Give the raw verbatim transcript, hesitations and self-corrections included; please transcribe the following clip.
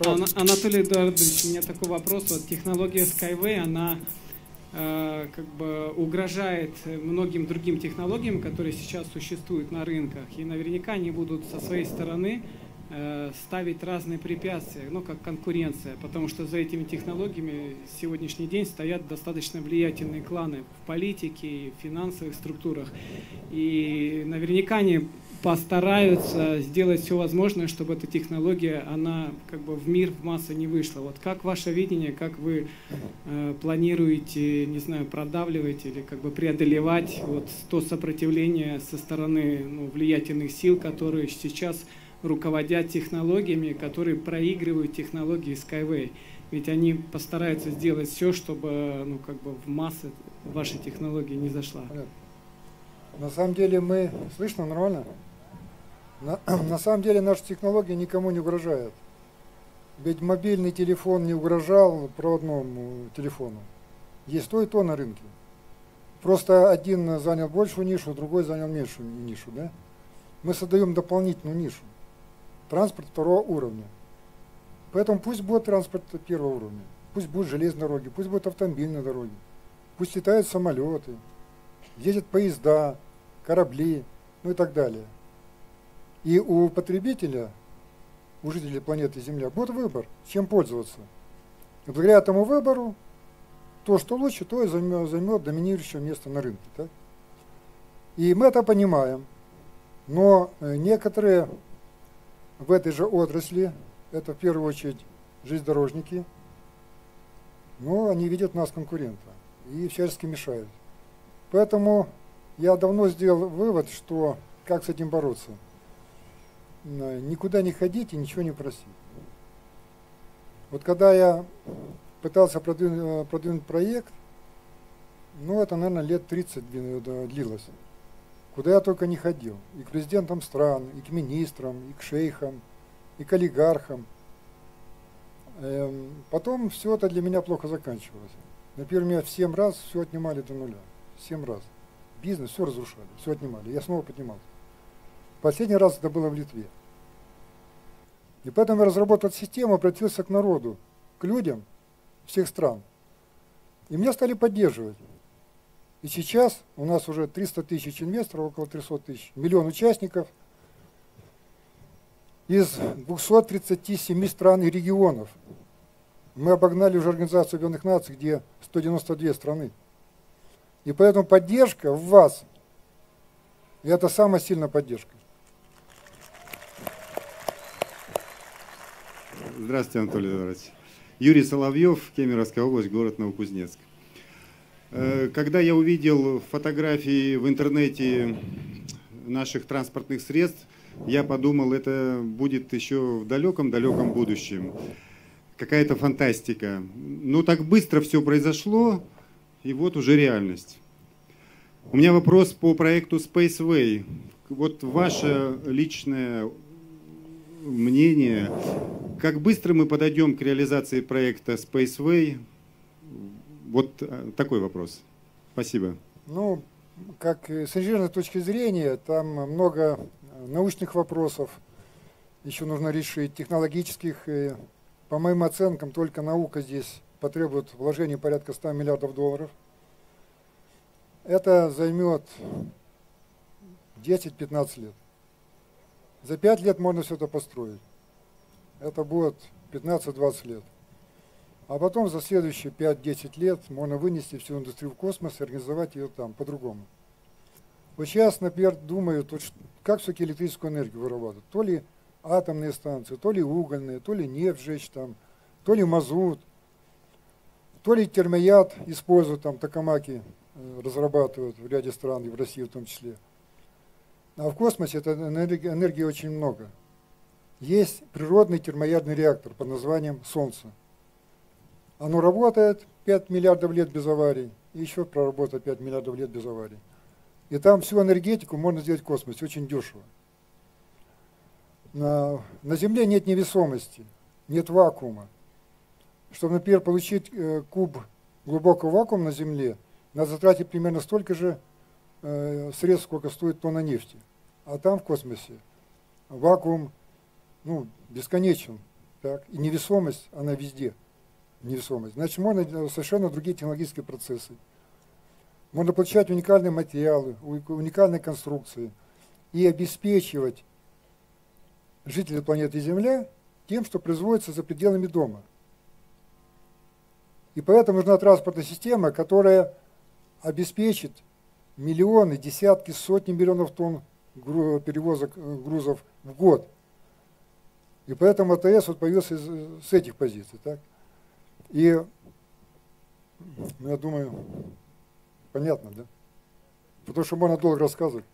Ана Анатолий Эдуардович, у меня такой вопрос. Вот технология Skyway, она э, как бы угрожает многим другим технологиям, которые сейчас существуют на рынках. И наверняка они будут со своей стороны э, ставить разные препятствия, ну как конкуренция. Потому что за этими технологиями в сегодняшний день стоят достаточно влиятельные кланы в политике и в финансовых структурах. И наверняка они постараются сделать все возможное, чтобы эта технология, она как бы в мир, в массы не вышла. Вот как ваше видение, как вы э, планируете, не знаю, продавливать или как бы преодолевать вот то сопротивление со стороны ну, влиятельных сил, которые сейчас руководят технологиями, которые проигрывают технологии Skyway. Ведь они постараются сделать все, чтобы ну, как бы в массы вашей технологии не зашла. На самом деле мы... Слышно нормально? На, на самом деле наша технология никому не угрожает. Ведь мобильный телефон не угрожал проводному телефону. Есть то и то на рынке. Просто один занял большую нишу, другой занял меньшую нишу. Да? Мы создаем дополнительную нишу. Транспорт второго уровня. Поэтому пусть будет транспорт первого уровня. Пусть будут железные дороги, пусть будут автомобильные дороги. Пусть летают самолеты, ездят поезда, корабли, ну и так далее. И у потребителя, у жителей планеты Земля, будет выбор, чем пользоваться. И благодаря этому выбору, то, что лучше, то и займет, займет доминирующее место на рынке. Так? И мы это понимаем. Но некоторые в этой же отрасли, это в первую очередь железнодорожники, но они видят нас конкурента и всячески мешают. Поэтому я давно сделал вывод, что как с этим бороться. Никуда не ходить и ничего не просить. Вот когда я пытался продвинуть, продвинуть проект, ну это, наверное, лет тридцать длилось. Куда я только не ходил. И к президентам стран, и к министрам, и к шейхам, и к олигархам. Потом все это для меня плохо заканчивалось. Например, меня в семь раз все отнимали до нуля. Семь раз. Бизнес все разрушали, все отнимали. Я снова поднимался. Последний раз это было в Литве. И поэтому я разработал систему, обратился к народу, к людям всех стран. И меня стали поддерживать. И сейчас у нас уже триста тысяч инвесторов, около трёхсот тысяч, миллион участников из двухсот тридцати семи стран и регионов. Мы обогнали уже Организацию Объединенных Наций, где сто девяносто две страны. И поэтому поддержка в вас, и это самая сильная поддержка. Здравствуйте, Анатолий Эдуардович. Юрий Соловьев, Кемеровская область, город Новокузнецк. Когда я увидел фотографии в интернете наших транспортных средств, я подумал, это будет еще в далеком-далеком будущем. Какая-то фантастика. Но так быстро все произошло, и вот уже реальность. У меня вопрос по проекту Spaceway. Вот ваше личное мнение, как быстро мы подойдем к реализации проекта Spaceway? Вот такой вопрос. Спасибо. Ну, как с инженерной точки зрения, там много научных вопросов еще нужно решить, технологических. И, по моим оценкам, только наука здесь потребует вложений порядка ста миллиардов долларов. Это займет десять-пятнадцать лет. За пять лет можно все это построить. Это будет пятнадцать-двадцать лет. А потом за следующие пять-десять лет можно вынести всю индустрию в космос и организовать ее там по-другому. Вот сейчас, например, думаю, тут, как все-таки электрическую энергию вырабатывать. То ли атомные станции, то ли угольные, то ли нефть жечь там, то ли мазут, то ли термояд используют, там токамаки разрабатывают в ряде стран, и в России в том числе. А в космосе этой энергии, энергии очень много. Есть природный термоядный реактор под названием Солнце. Оно работает пять миллиардов лет без аварий, и еще проработает пять миллиардов лет без аварий. И там всю энергетику можно сделать в космосе, очень дешево. На, на Земле нет невесомости, нет вакуума. Чтобы, например, получить э, куб глубокого вакуума на Земле, надо затратить примерно столько же э, средств, сколько стоит тонна нефти. А там в космосе вакуум ну, бесконечен. Так? И невесомость, она везде. Невесомость. Значит, можно совершенно другие технологические процессы. Можно получать уникальные материалы, уникальные конструкции и обеспечивать жителей планеты Земля тем, что производится за пределами дома. И поэтому нужна транспортная система, которая обеспечит миллионы, десятки, сотни миллионов тонн перевозок грузов в год. И поэтому АТС вот появился из, с этих позиций. Так? И, ну, я думаю, понятно, да? Потому что можно долго рассказывать.